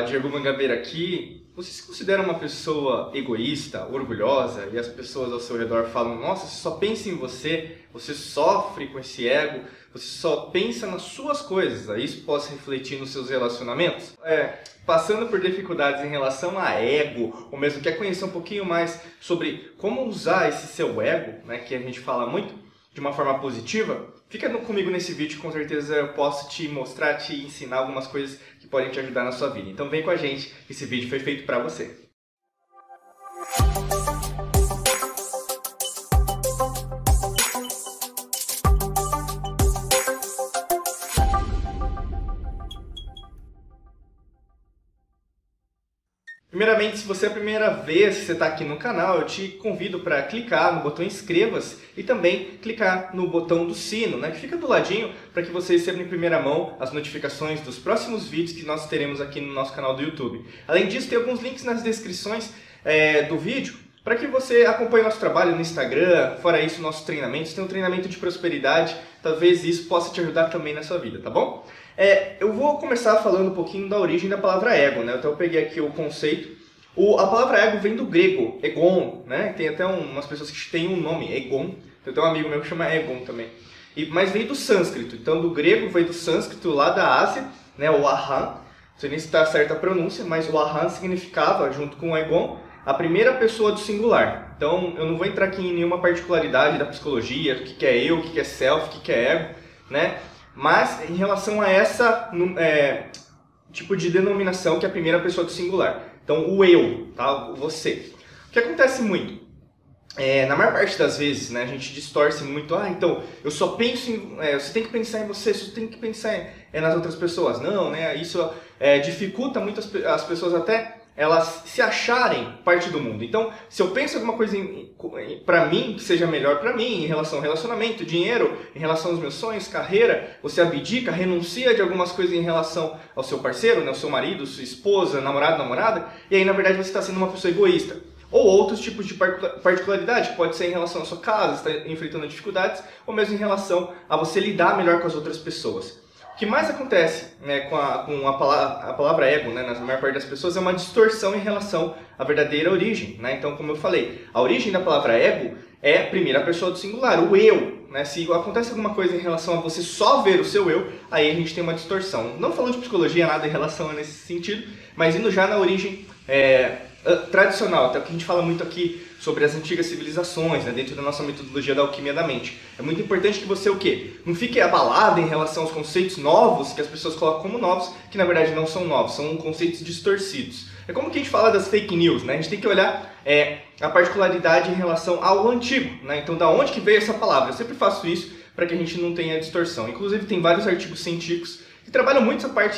Diego Mangabeira aqui. Você se considera uma pessoa egoísta, orgulhosa, e as pessoas ao seu redor falam: nossa, você só pensa em você, você sofre com esse ego, você só pensa nas suas coisas, aí isso pode refletir nos seus relacionamentos? Passando por dificuldades em relação a ego, ou mesmo quer conhecer um pouquinho mais sobre como usar esse seu ego, né, que a gente fala muito, de uma forma positiva, fica comigo nesse vídeo, com certeza eu posso te mostrar, te ensinar algumas coisas que podem te ajudar na sua vida. Então vem com a gente, esse vídeo foi feito para você. Primeiramente, se você é a primeira vez que você está aqui no canal, eu te convido para clicar no botão inscreva-se e também clicar no botão do sino, né, que fica do ladinho, para que você receba em primeira mão as notificações dos próximos vídeos que nós teremos aqui no nosso canal do YouTube. Além disso, tem alguns links nas descrições do vídeo para que você acompanhe nosso trabalho no Instagram. Fora isso, nossos treinamentos. Tem um treinamento de prosperidade, talvez isso possa te ajudar também na sua vida, tá bom? Eu vou começar falando um pouquinho da origem da palavra ego, né? Então eu peguei aqui o conceito. A palavra ego vem do grego, egon, né? Tem até umas pessoas que têm um nome, egon. Eu tenho um amigo meu que chama Egon também. Mas veio do sânscrito. Então do grego veio do sânscrito lá da Ásia, né? O Aham. Não sei nem se está certa a pronúncia, mas o Aham significava, junto com o egon, a primeira pessoa do singular. Então eu não vou entrar aqui em nenhuma particularidade da psicologia, o que é eu, o que é self, o que é ego, né? Mas em relação a essa tipo de denominação, que é a primeira pessoa do singular. Então o eu, tá? O você. O que acontece muito? Na maior parte das vezes, né, a gente distorce muito. Então eu só penso em... você tem que pensar em você, você tem que pensar nas outras pessoas. Não, né? Isso dificulta muito as pessoas até elas se acharem parte do mundo. Então, se eu penso alguma coisa para mim, que seja melhor para mim, em relação ao relacionamento, dinheiro, em relação aos meus sonhos, carreira, você abdica, renuncia de algumas coisas em relação ao seu parceiro, né, ao seu marido, sua esposa, namorado, namorada, e aí, na verdade, você está sendo uma pessoa egoísta. Ou outros tipos de particularidade, que pode ser em relação à sua casa, está enfrentando dificuldades, ou mesmo em relação a você lidar melhor com as outras pessoas. O que mais acontece, né, com a palavra ego, né, na maior parte das pessoas, é uma distorção em relação à verdadeira origem, né? Então, como eu falei, a origem da palavra ego é a primeira pessoa do singular, o eu, né? Se acontece alguma coisa em relação a você só ver o seu eu, aí a gente tem uma distorção. Não falando de psicologia, nada em relação nesse sentido, mas indo já na origem tradicional, até o que a gente fala muito aqui sobre as antigas civilizações, né, dentro da nossa metodologia da alquimia da mente. É muito importante que você não fique abalado em relação aos conceitos novos, que as pessoas colocam como novos, que na verdade não são novos, são conceitos distorcidos. É como que a gente fala das fake news, né? A gente tem que olhar a particularidade em relação ao antigo, né? Então, da onde que veio essa palavra? Eu sempre faço isso para que a gente não tenha distorção. Inclusive, tem vários artigos científicos que trabalham muito essa parte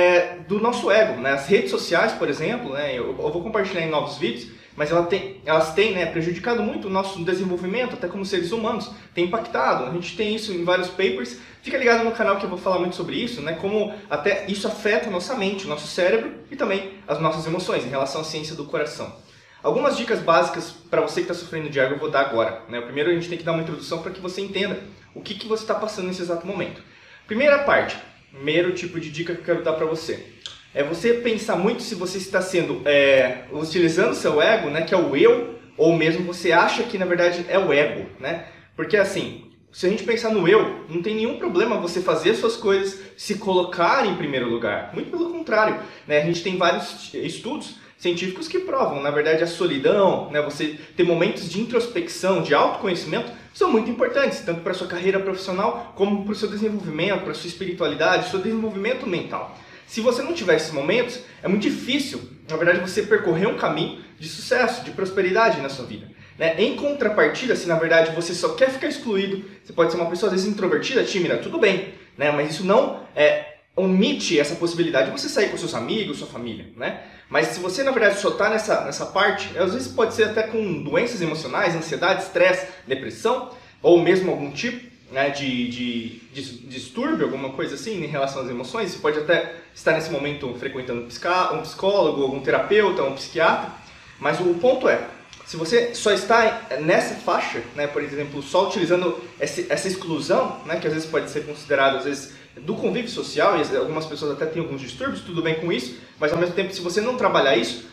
do nosso ego, né? As redes sociais, por exemplo, né? Eu vou compartilhar em novos vídeos, mas elas têm, né, prejudicado muito o nosso desenvolvimento, até como seres humanos, tem impactado. A gente tem isso em vários papers. Fica ligado no canal que eu vou falar muito sobre isso, né? Como até isso afeta a nossa mente, o nosso cérebro e também as nossas emoções em relação à ciência do coração. Algumas dicas básicas para você que está sofrendo de ego eu vou dar agora, né? Primeiro a gente tem que dar uma introdução para que você entenda o que você está passando nesse exato momento. Primeira parte, primeiro tipo de dica que eu quero dar para você. É você pensar muito se você está sendo utilizando o seu ego, né, que é o eu, ou mesmo você acha que na verdade é o ego, né? Porque assim, se a gente pensar no eu, não tem nenhum problema você fazer suas coisas, se colocar em primeiro lugar. Muito pelo contrário, né? A gente tem vários estudos científicos que provam, na verdade, a solidão, né, você ter momentos de introspecção, de autoconhecimento, são muito importantes, tanto para a sua carreira profissional, como para o seu desenvolvimento, para a sua espiritualidade, seu desenvolvimento mental. Se você não tiver esses momentos, é muito difícil, na verdade, você percorrer um caminho de sucesso, de prosperidade na sua vida. Né? Em contrapartida, se na verdade você só quer ficar excluído, você pode ser uma pessoa às vezes introvertida, tímida, tudo bem, né? Mas isso não omite essa possibilidade de você sair com seus amigos, sua família, né? Mas se você na verdade só está nessa parte, às vezes pode ser até com doenças emocionais, ansiedade, estresse, depressão, ou mesmo algum tipo, né, de distúrbio, alguma coisa assim em relação às emoções. Você pode até estar nesse momento frequentando um psicólogo, algum terapeuta, um psiquiatra, mas o ponto é, se você só está nessa faixa, né, por exemplo, só utilizando essa exclusão, né, que às vezes pode ser considerado às vezes do convívio social, e algumas pessoas até têm alguns distúrbios, tudo bem com isso, mas ao mesmo tempo, se você não trabalhar isso,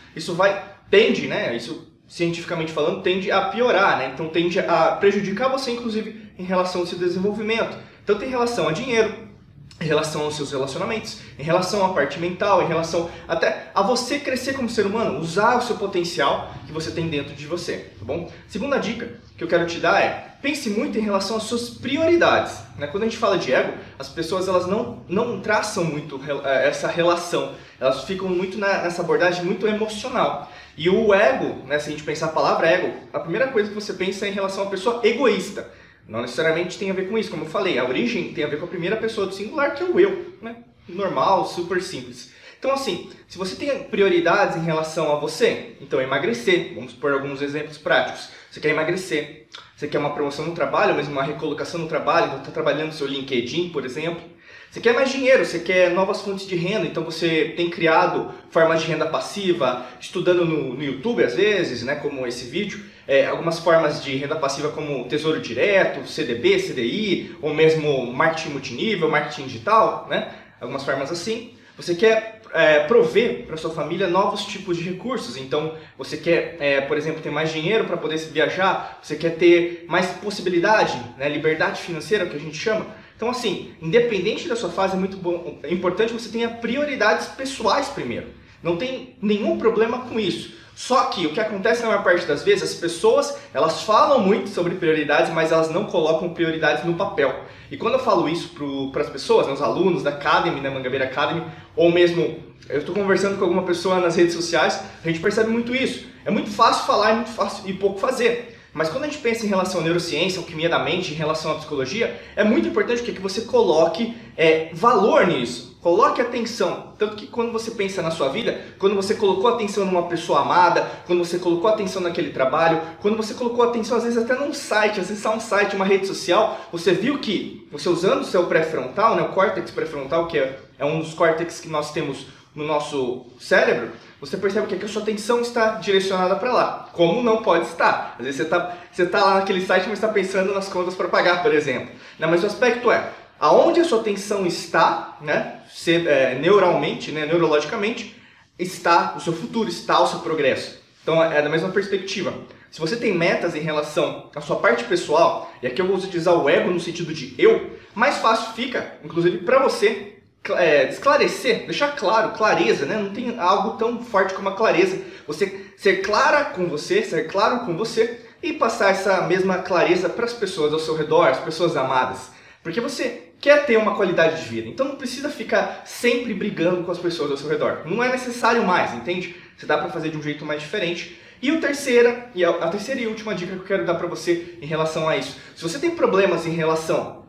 tende, né, isso cientificamente falando, tende a piorar, né, então tende a prejudicar você, inclusive, em relação ao seu desenvolvimento. Então tem relação a dinheiro, em relação aos seus relacionamentos, em relação à parte mental, em relação até a você crescer como ser humano, usar o seu potencial que você tem dentro de você, tá bom? Segunda dica que eu quero te dar é, pense muito em relação às suas prioridades, né? Quando a gente fala de ego, as pessoas elas não traçam muito essa relação, elas ficam muito nessa abordagem muito emocional. E o ego, né, se a gente pensar a palavra ego, a primeira coisa que você pensa é em relação a uma pessoa egoísta. Não necessariamente tem a ver com isso, como eu falei, a origem tem a ver com a primeira pessoa do singular, que é o eu, né? Normal, super simples. Então assim, se você tem prioridades em relação a você, então emagrecer, vamos por alguns exemplos práticos. Você quer emagrecer, você quer uma promoção no trabalho, mas uma recolocação no trabalho, então está trabalhando no seu LinkedIn, por exemplo. Você quer mais dinheiro, você quer novas fontes de renda, então você tem criado formas de renda passiva, estudando no YouTube às vezes, né, como esse vídeo, algumas formas de renda passiva como Tesouro Direto, CDB, CDI, ou mesmo marketing multinível, marketing digital, né, algumas formas assim. Você quer prover para sua família novos tipos de recursos, então você quer, por exemplo, ter mais dinheiro para poder viajar, você quer ter mais possibilidade, né, liberdade financeira, que a gente chama. Então assim, independente da sua fase, é importante que você tenha prioridades pessoais primeiro. Não tem nenhum problema com isso. Só que o que acontece na maior parte das vezes, as pessoas, elas falam muito sobre prioridades, mas elas não colocam prioridades no papel. E quando eu falo isso para as pessoas, né, os alunos da Academy, da Mangabeira Academy, ou mesmo eu estou conversando com alguma pessoa nas redes sociais, a gente percebe muito isso. É muito fácil falar, é muito fácil e pouco fazer. Mas quando a gente pensa em relação à neurociência, alquimia da mente, em relação à psicologia, é muito importante que você coloque valor nisso, coloque atenção. Tanto que quando você pensa na sua vida, quando você colocou atenção numa pessoa amada, quando você colocou atenção naquele trabalho, quando você colocou atenção às vezes até num site, acessar um site, uma rede social, você viu que você usando o seu pré-frontal, né, o córtex pré-frontal, que é um dos córtex que nós temos no nosso cérebro, você percebe que a sua atenção está direcionada para lá. Como não pode estar? Às vezes você tá lá naquele site, mas está pensando nas contas para pagar, por exemplo. Mas o aspecto é, aonde a sua atenção está, né, neuralmente, né, neurologicamente, está o seu futuro, está o seu progresso. Então é da mesma perspectiva. Se você tem metas em relação à sua parte pessoal, e aqui eu vou utilizar o ego no sentido de eu, mais fácil fica, inclusive para você, esclarecer, deixar claro, clareza, né? Não tem algo tão forte como a clareza. Você ser clara com você, ser claro com você e passar essa mesma clareza para as pessoas ao seu redor, as pessoas amadas. Porque você quer ter uma qualidade de vida, então não precisa ficar sempre brigando com as pessoas ao seu redor. Não é necessário mais, entende? Você dá para fazer de um jeito mais diferente. E a terceira e última dica que eu quero dar para você em relação a isso. Se você tem problemas em relação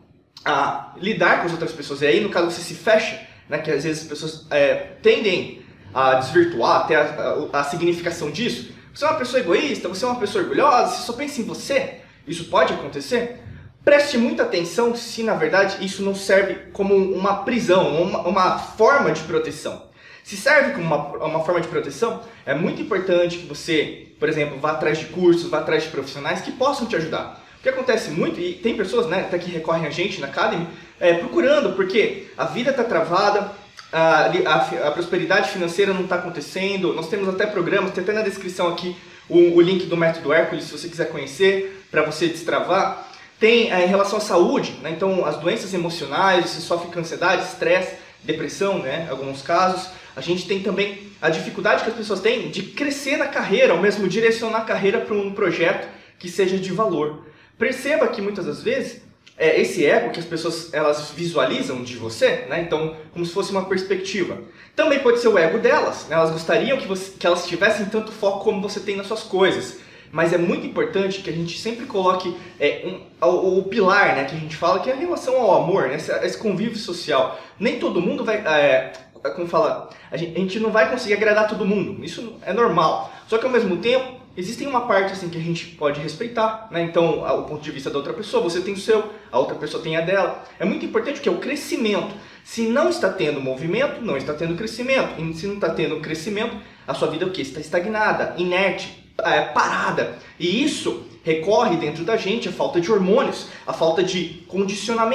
a lidar com as outras pessoas, e aí no caso você se fecha, né, que às vezes as pessoas tendem a desvirtuar até a significação disso. Você é uma pessoa egoísta, você é uma pessoa orgulhosa, você só pensa em você, isso pode acontecer? Preste muita atenção se na verdade isso não serve como uma prisão, uma forma de proteção. Se serve como uma forma de proteção, é muito importante que você, por exemplo, vá atrás de cursos, vá atrás de profissionais que possam te ajudar. O que acontece muito, e tem pessoas, né, até que recorrem a gente na Academy, procurando, porque a vida está travada, a prosperidade financeira não está acontecendo, nós temos até programas, tem até na descrição aqui o link do Método Hércules, se você quiser conhecer, para você destravar. Tem em relação à saúde, né, então as doenças emocionais, você sofre com ansiedade, estresse, depressão, né, em alguns casos. A gente tem também a dificuldade que as pessoas têm de crescer na carreira, ou mesmo direcionar a carreira para um projeto que seja de valor. Perceba que muitas das vezes esse ego que as pessoas elas visualizam de você, né? Então como se fosse uma perspectiva. Também pode ser o ego delas, né? Elas gostariam que elas tivessem tanto foco como você tem nas suas coisas. Mas é muito importante que a gente sempre coloque o pilar, né, que a gente fala, que é a relação ao amor, né, esse convívio social. Nem todo mundo vai... como fala, a gente não vai conseguir agradar todo mundo, isso é normal. Só que ao mesmo tempo, existem uma parte assim que a gente pode respeitar, né? Então, o ponto de vista da outra pessoa, você tem o seu, a outra pessoa tem a dela. É muito importante que é o crescimento. Se não está tendo movimento, não está tendo crescimento. E se não está tendo crescimento, a sua vida é o quê? Está estagnada, inerte, parada. E isso recorre dentro da gente a falta de hormônios, a falta de condicionamentos,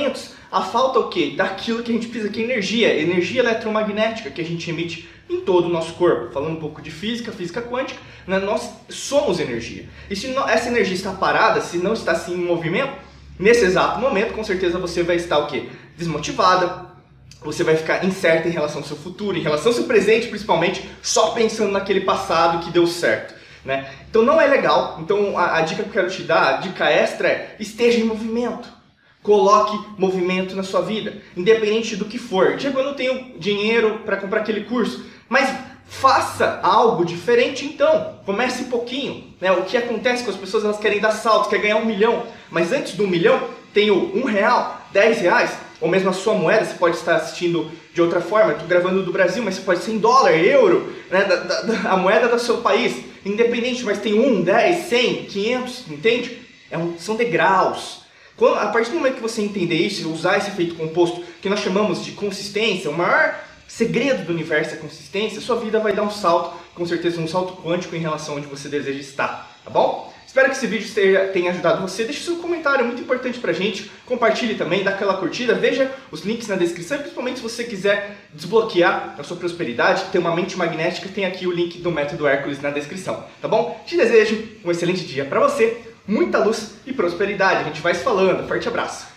a falta o quê? Daquilo que a gente precisa, que é energia eletromagnética que a gente emite em todo o nosso corpo. Falando um pouco de física quântica, né? Nós somos energia. E se essa energia está parada, se não está assim em movimento, nesse exato momento, com certeza você vai estar o quê? Desmotivada, você vai ficar incerta em relação ao seu futuro, em relação ao seu presente, principalmente, só pensando naquele passado que deu certo, né? Então não é legal. Então a dica que eu quero te dar, a dica extra é: esteja em movimento. Coloque movimento na sua vida, independente do que for. Diego, eu não tenho dinheiro para comprar aquele curso, mas faça algo diferente então. Comece pouquinho, né? O que acontece com as pessoas, elas querem dar saltos, querem ganhar 1 milhão, mas antes do 1 milhão tem o R$1, R$10, ou mesmo a sua moeda. Você pode estar assistindo de outra forma. Eu estou gravando do Brasil, mas você pode ser em dólar, euro, né? A moeda do seu país, independente, mas tem 1, 10, 100, 500, entende? São degraus. A partir do momento que você entender isso e usar esse efeito composto, que nós chamamos de consistência, o maior segredo do universo é a consistência, sua vida vai dar um salto, com certeza um salto quântico em relação a onde você deseja estar, tá bom? Espero que esse vídeo tenha ajudado você. Deixe seu comentário, é muito importante pra gente. Compartilhe também, dá aquela curtida, veja os links na descrição, principalmente se você quiser desbloquear a sua prosperidade, ter uma mente magnética, tem aqui o link do Método Hércules na descrição, tá bom? Te desejo um excelente dia pra você, muita luz e prosperidade. A gente vai se falando. Forte abraço!